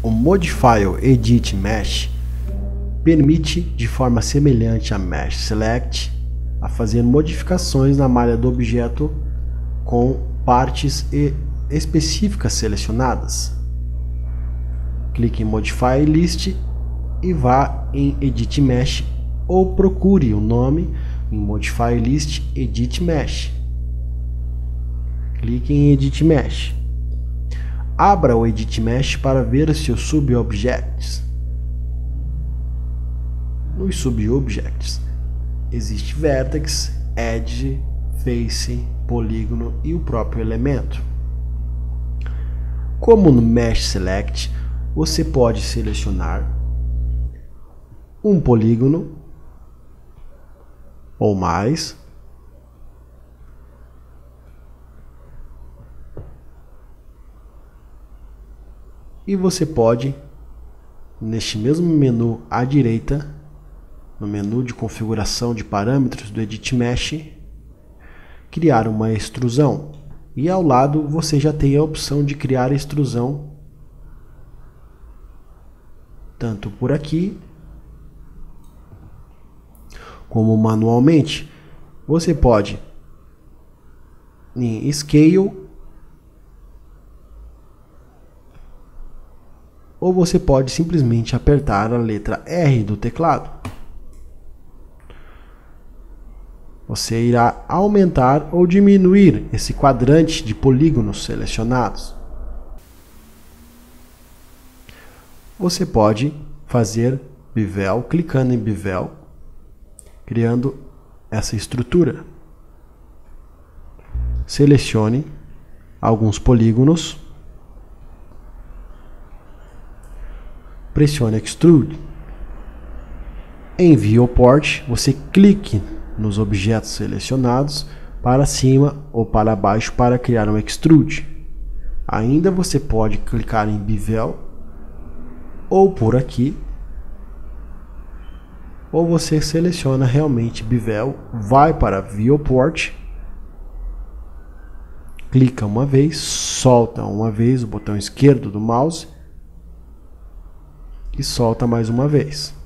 O Modifier Edit Mesh permite, de forma semelhante a Mesh Select, a fazer modificações na malha do objeto com partes específicas selecionadas. Clique em Modify List e vá em Edit Mesh ou procure o nome em Modify List Edit Mesh. Clique em Edit Mesh. Abra o Edit Mesh para ver seus subobjects. Nos subobjects existe Vertex, Edge, Face, Polígono e o próprio elemento. Como no Mesh Select, você pode selecionar um polígono ou mais, e você pode, neste mesmo menu à direita, no menu de configuração de parâmetros do Edit Mesh, criar uma extrusão. E ao lado você já tem a opção de criar extrusão tanto por aqui como manualmente. Você pode em Scale, ou você pode simplesmente apertar a letra R do teclado. Você irá aumentar ou diminuir esse quadrante de polígonos selecionados. Você pode fazer Bevel clicando em Bevel, criando essa estrutura. Selecione alguns polígonos, pressione Extrude. Em Viewport, você clique nos objetos selecionados para cima ou para baixo para criar um Extrude. Ainda você pode clicar em Bevel ou por aqui, ou você seleciona realmente Bevel, vai para Viewport, clica uma vez, solta uma vez o botão esquerdo do mouse e solta mais uma vez.